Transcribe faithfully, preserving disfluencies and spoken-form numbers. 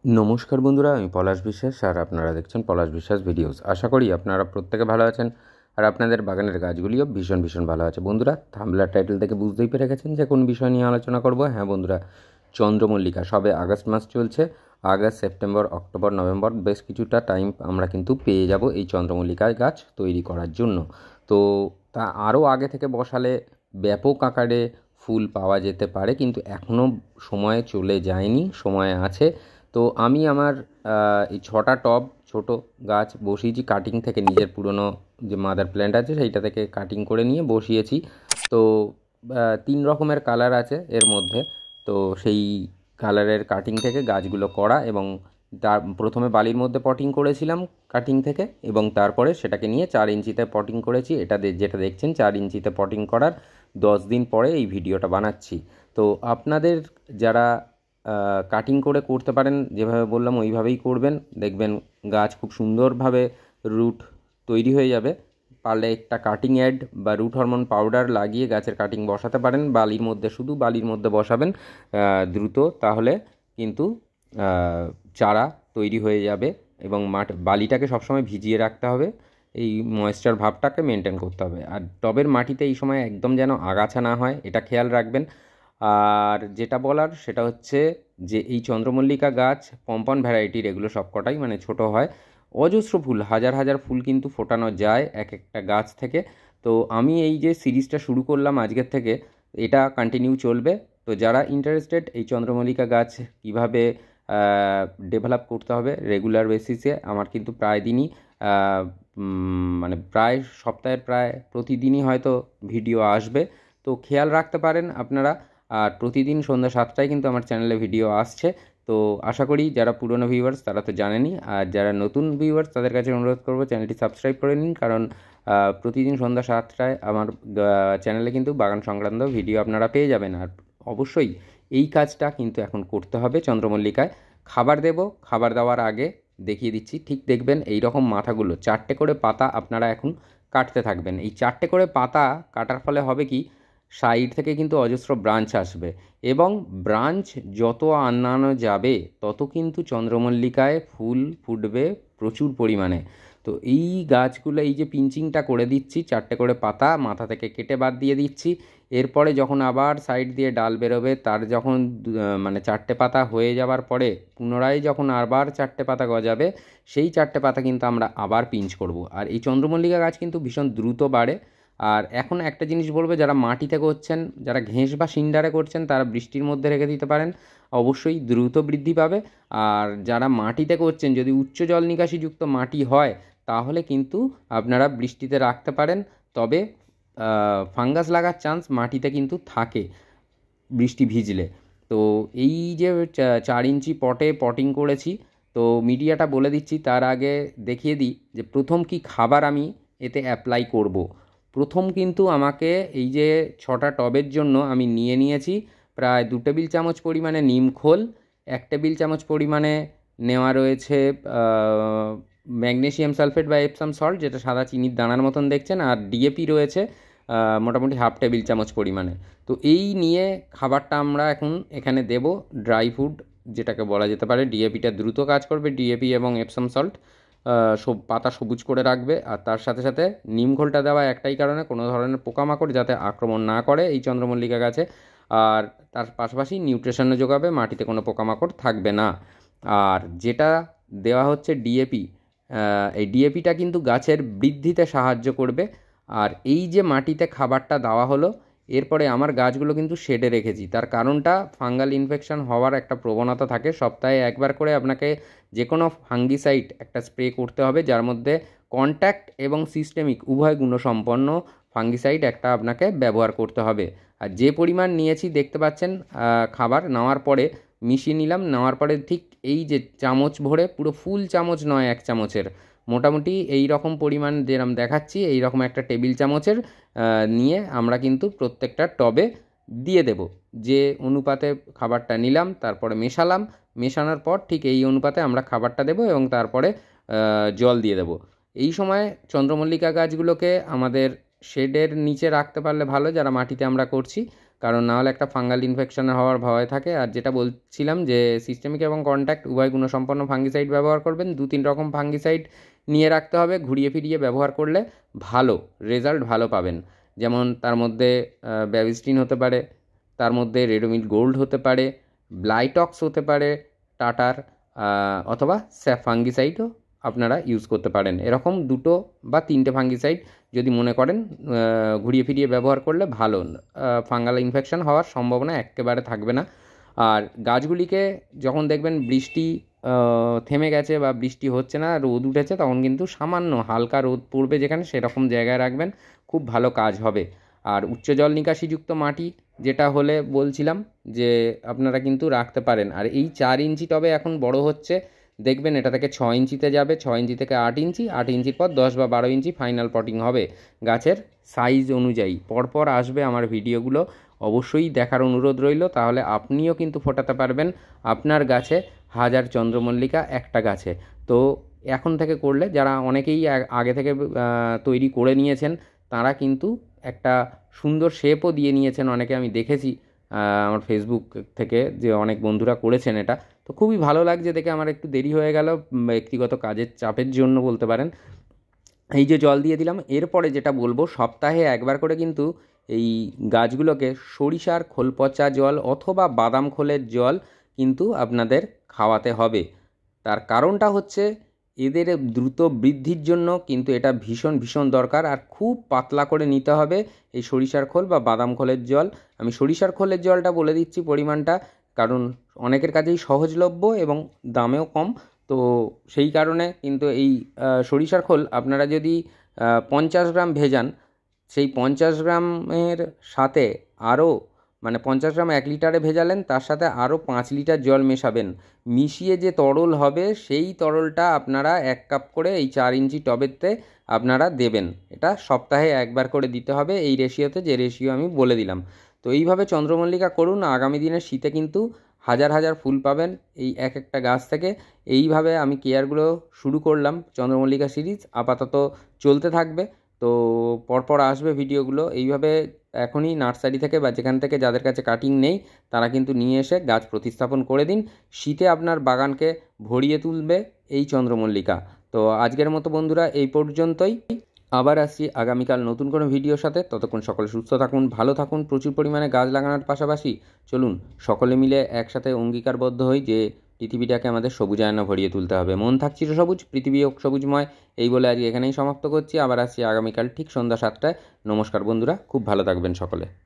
नमस्कार बंधुरा आमी पलाश विश्वास और आपनारा देखছেন पलाश विश्वास भिडियोस। आशा करी आपनारा प्रत्येके भालो आছেন और आपनादेर बागानेर गाछगुलिও भीषण भीषण भालो आछे। बंधुरा थाम्बनेल टाइटेल থেকে বুঝতেই পেরে গেছেন যে কোন বিষয় নিয়ে আলোচনা করব। হ্যাঁ বন্ধুরা, চন্দ্রমল্লিকা সবে আগস্ট মাস চলছে। আগস্ট, সেপ্টেম্বর, অক্টোবর, নভেম্বর বেশ কিছুটা টাইম আমরা কিন্তু পেয়ে যাব এই চন্দ্রমল্লিকা গাছ তৈরি করার জন্য। তো তা আরও আগে থেকে বসালে ব্যাপক আকারে ফুল পাওয়া যেতে পারে, কিন্তু এখনও সময় চলে যায়নি, সময় আছে। তো আমি আমার এই ছটা টব ছোট গাছ বসিয়েছি কাটিং থেকে, নিজের পুরনো যে মাদার প্ল্যান্ট আছে সেইটা থেকে কাটিং করে নিয়ে বসিয়েছি। তো তিন রকমের কালার আছে এর মধ্যে। তো সেই কালারের কাটিং থেকে গাছগুলো করা, এবং তার প্রথমে বালির মধ্যে পটিং করেছিলাম কাটিং থেকে, এবং তারপরে সেটাকে নিয়ে চার ইঞ্চিতে পটিং করেছি। এটা যেটা দেখছেন চার ইঞ্চিতে পটিং করার দশ দিন পরে এই ভিডিওটা বানাচ্ছি। তো আপনাদের যারা কাটিং করে করতে পারেন, যেভাবে বললাম ওইভাবেই করবেন, দেখবেন গাছ খুব সুন্দরভাবে রুট তৈরি হয়ে যাবে। পারলে একটা কাটিং অ্যাড বা রুট হরমোন পাউডার লাগিয়ে গাছের কাটিং বসাতে পারেন বালির মধ্যে, শুধু বালির মধ্যে বসাবেন দ্রুত, তাহলে কিন্তু চারা তৈরি হয়ে যাবে। এবং মাঠ বালিটাকে সবসময় ভিজিয়ে রাখতে হবে, এই ময়েশ্চার ভাবটাকে মেনটেন করতে হবে। আর টবের মাটিতে এই সময় একদম যেন আগাছা না হয়, এটা খেয়াল রাখবেন। আর যেটা বলার সেটা হচ্ছে যে এই চন্দ্রমল্লিকা গাছ পম্পন ভ্যারাইটির, এগুলো সবকটাই মানে ছোট হয়, অজস্র ফুল, হাজার হাজার ফুল কিন্তু ফোটানো যায় এক একটা গাছ থেকে। তো আমি এই যে সিরিজটা শুরু করলাম আজকের থেকে, এটা কন্টিনিউ চলবে। তো যারা ইন্টারেস্টেড এই চন্দ্রমল্লিকা গাছ কীভাবে ডেভেলপ করতে হবে রেগুলার বেসিসে, আমার কিন্তু প্রায় দিনই মানে প্রায় সপ্তাহের প্রায় প্রতিদিনই হয়তো ভিডিও আসবে। তো খেয়াল রাখতে পারেন আপনারা। আর প্রতিদিন সন্ধ্যা সাতটায় কিন্তু আমার চ্যানেলে ভিডিও আসছে। তো আশা করি যারা পুরনো ভিউয়ার্স তারা তো জানেনই, আর যারা নতুন ভিউয়ার্স তাদের কাছে অনুরোধ করবো চ্যানেলটি সাবস্ক্রাইব করে নিন, কারণ প্রতিদিন সন্ধ্যা সাতটায় আমার চ্যানেলে কিন্তু বাগান সংক্রান্ত ভিডিও আপনারা পেয়ে যাবেন। আর অবশ্যই এই কাজটা কিন্তু এখন করতে হবে চন্দ্রমল্লিকায়। খাবার দেব, খাবার দেওয়ার আগে দেখিয়ে দিচ্ছি, ঠিক দেখবেন এই রকম মাথাগুলো চারটে করে পাতা আপনারা এখন কাটতে থাকবেন। এই চারটে করে পাতা কাটার ফলে হবে কি, সাইড থেকে কিন্তু অজস্র ব্রাঞ্চ আসবে, এবং ব্রাঞ্চ যত আনানো যাবে তত কিন্তু চন্দ্রমল্লিকায় ফুল ফুটবে প্রচুর পরিমাণে। তো এই গাছগুলো, এই যে পিঞ্চিংটা করে দিচ্ছি, চারটে করে পাতা মাথা থেকে কেটে বাদ দিয়ে দিচ্ছি। এরপরে যখন আবার সাইড দিয়ে ডাল বেরোবে, তার যখন মানে চারটে পাতা হয়ে যাওয়ার পরে পুনরায় যখন আবার চারটে পাতা গজাবে, সেই চারটে পাতা কিন্তু আমরা আবার পিঞ্চ করব। আর এই চন্দ্রমল্লিকা গাছ কিন্তু ভীষণ দ্রুত বাড়ে। আর এখন একটা জিনিস বলবো, যারা মাটিতে করছেন, যারা ঘেঁস বা সিন্ডারে করছেন, তারা বৃষ্টির মধ্যে রেখে দিতে পারেন, অবশ্যই দ্রুত বৃদ্ধি পাবে। আর যারা মাটিতে করছেন, যদি উচ্চ জল নিকাশিযুক্ত মাটি হয় তাহলে কিন্তু আপনারা বৃষ্টিতে রাখতে পারেন, তবে ফাঙ্গাস লাগার চান্স মাটিতে কিন্তু থাকে বৃষ্টি ভিজলে। তো এই যে চার ইঞ্চি পটে পটিং করেছি, তো মিডিয়াটা বলে দিচ্ছি, তার আগে দেখিয়ে দিই যে প্রথম কি খাবার আমি এতে অ্যাপ্লাই করব। প্রথম কিন্তু আমাকে এই যে ছটা টবের জন্য আমি নিয়ে নিয়েছি প্রায় দু টেবিল চামচ পরিমাণে নিম খোল, এক টেবিল চামচ পরিমাণে নেওয়া রয়েছে ম্যাগনেসিয়াম সালফেট বা এপসাম সল্ট, যেটা সাদা চিনির দানার মতন দেখছেন, আর ডিএপি রয়েছে মোটামুটি হাফ টেবিল চামচ পরিমাণে। তো এই নিয়ে খাবারটা আমরা এখন এখানে দেব, ড্রাই ফুড যেটাকে বলা যেতে পারে। ডিএপিটা দ্রুত কাজ করবে, ডিএপি এবং এপসাম সল্ট সব পাতা সবুজ করে রাখবে। আর তার সাথে সাথে নিম খোলটা দেওয়া একটাই কারণে, কোনো ধরনের পোকামাকড় যাতে আক্রমণ না করে এই চন্দ্রমল্লিকা গাছে। আর তার পাশাপাশি নিউট্রিশনও যোগাবে, মাটিতে কোনো পোকামাকড় থাকবে না। আর যেটা দেওয়া হচ্ছে ডিএপি, এই ডিএপিটা কিন্তু গাছের বৃদ্ধিতে সাহায্য করবে। আর এই যে মাটিতে খাবারটা দেওয়া হলো, এরপরে আমার গাছগুলো কিন্তু শেডে রেখেছি, তার কারণটা ফাঙ্গাল ইনফেকশন হওয়ার একটা প্রবণতা থাকে। সপ্তাহে একবার করে আপনাকে যে কোনো ফাঙ্গিসাইড একটা স্প্রে করতে হবে, যার মধ্যে কন্ট্যাক্ট এবং সিস্টেমিক উভয় গুণসম্পন্ন ফাঙ্গিসাইড একটা আপনাকে ব্যবহার করতে হবে। আর যে পরিমাণ নিয়েছি দেখতে পাচ্ছেন, খাবার নেওয়ার পরে মিশিয়ে নিলাম, নেওয়ার পরে ঠিক এই যে চামচ ভরে, পুরো ফুল চামচ নয়, এক চামচের মোটামুটি এই রকম পরিমাণ যেরকম দেখাচ্ছি, এই রকম একটা টেবিল চামচের নিয়ে আমরা কিন্তু প্রত্যেকটা টবে দিয়ে দেব। যে অনুপাতে খাবারটা নিলাম তারপরে মেশালাম, মেশানোর পর ঠিক এই অনুপাতে আমরা খাবারটা দেব, এবং তারপরে জল দিয়ে দেব। এই সময় চন্দ্রমল্লিকা গাছগুলোকে আমাদের শেডের নিচে রাখতে পারলে ভালো, যারা মাটিতে আমরা করছি, কারণ নাহলে একটা ফাঙ্গাল ইনফেকশন হওয়ার ভয় থাকে। আর যেটা বলছিলাম যে সিস্টেমিক এবং কন্ট্যাক্ট উভয় গুণসম্পন্ন ফাঙ্গিসাইড ব্যবহার করবেন। দু তিন রকম ফাঙ্গিসাইড নিয়ে রাখতে হবে, ঘুরিয়ে ফিরিয়ে ব্যবহার করলে ভালো রেজাল্ট ভালো পাবেন। যেমন তার মধ্যে ব্যাভিস্টিন হতে পারে, তার মধ্যে রেডোমিল গোল্ড হতে পারে, ব্লাইটক্স হতে পারে টাটার, অথবা স্যাফ ফাঙ্গিসাইডও আপনারা ইউজ করতে পারেন। এরকম দুটো বা তিনটে ফাঙ্গিসাইড যদি মনে করেন ঘুরিয়ে ফিরিয়ে ব্যবহার করলে ভালো, ফাঙ্গাল ইনফেকশন হওয়ার সম্ভাবনা একেবারে থাকবে না। আর গাছগুলিকে যখন দেখবেন বৃষ্টি থেমে গেছে বা বৃষ্টি হচ্ছে না, রোদ উঠেছে, তখন কিন্তু সামান্য হালকা রোদ পড়বে যেখানে, সেরকম জায়গায় রাখবেন, খুব ভালো কাজ হবে। আর উচ্চ জল নিকাশিযুক্ত মাটি যেটা হলে বলছিলাম যে আপনারা কিন্তু রাখতে পারেন। আর এই চার ইঞ্চি টবে এখন বড় হচ্ছে, দেখবেন এটা থেকে ছ ইঞ্চিতে যাবে, ছ ইঞ্চি থেকে আট ইঞ্চি, আট ইঞ্চির পর দশ বা বারো ইঞ্চি ফাইনাল পটিং হবে গাছের সাইজ অনুযায়ী। পরপর আসবে আমার ভিডিওগুলো, অবশ্যই দেখার অনুরোধ রইল, তাহলে আপনিও কিন্তু ফোটাতে পারবেন আপনার গাছে হাজার চন্দ্রমল্লিকা একটা গাছে। তো এখন থেকে করলে, যারা অনেকেই আগে থেকে তৈরি করে নিয়েছেন, তারা কিন্তু একটা সুন্দর শেপও দিয়ে নিয়েছেন অনেকে, আমি দেখেছি আমার ফেসবুক থেকে যে অনেক বন্ধুরা করেছেন এটা। তো খুবই ভালো লাগছে দেখে। আমার একটু দেরি হয়ে গেল ব্যক্তিগত কাজের চাপের জন্য বলতে পারেন। এই যে জল দিয়ে দিলাম, এরপরে যেটা বলবো, সপ্তাহে একবার করে কিন্তু এই গাছগুলোকে সরিষার খোল পচা জল অথবা বাদাম খোলের জল কিন্তু আপনাদের খাওয়াতে হবে। তার কারণটা হচ্ছে এদের দ্রুত বৃদ্ধির জন্য কিন্তু এটা ভীষণ ভীষণ দরকার। আর খুব পাতলা করে নিতে হবে এই সরিষার খোল বা বাদাম খোলের জল। আমি সরিষার খোলের জলটা বলে দিচ্ছি পরিমাণটা, কারণ অনেকের কাছেই সহজলভ্য এবং দামেও কম। তো সেই কারণে কিন্তু এই সরিষার খোল আপনারা যদি পঞ্চাশ গ্রাম ভেজান, সেই পঞ্চাশ গ্রামের সাথে আরও, মানে পঞ্চাশ গ্রাম এক লিটারে ভেজালেন, তার সাথে আরও পাঁচ লিটার জল মেশাবেন, মিশিয়ে যে তরল হবে সেই তরলটা আপনারা এক কাপ করে এই চার ইঞ্চি টবেতে আপনারা দেবেন। এটা সপ্তাহে একবার করে দিতে হবে এই রেশিওতে, যে রেশিও আমি বলে দিলাম। তো এইভাবে চন্দ্রমল্লিকা করুন, আগামী দিনের শীতে কিন্তু হাজার হাজার ফুল পাবেন এই এক একটা গাছ থেকে। এইভাবে আমি কেয়ারগুলো শুরু করলাম, চন্দ্রমল্লিকা সিরিজ আপাতত চলতে থাকবে। তো পরপর আসবে ভিডিওগুলো। এইভাবে এখনই নার্সারি থেকে বা যেখান থেকে যাদের কাছে কাটিং নেই, তারা কিন্তু নিয়ে এসে গাছ প্রতিস্থাপন করে দিন। শীতে আপনার বাগানকে ভরিয়ে তুলবে এই চন্দ্রমল্লিকা। তো আজকের মতো বন্ধুরা এই পর্যন্তই, আবার আসছি আগামীকাল নতুন কোনো ভিডিওর সাথে। ততক্ষণ সকলে সুস্থ থাকুন, ভালো থাকুন, প্রচুর পরিমাণে গাছ লাগানোর পাশাপাশি চলুন সকলে মিলে একসাথে অঙ্গীকারবদ্ধ হই যে পৃথিবীটাকে আমাদের সবুজায়নে ভরিয়ে তুলতে হবে। মন থাক চিরসবুজ, পৃথিবী হোক সবুজময়। এই বলে আজকে এখানেই সমাপ্ত করছি। আবার আসছি আগামীকাল ঠিক সন্ধ্যা সাতটায়। নমস্কার বন্ধুরা, খুব ভালো থাকবেন সকলে।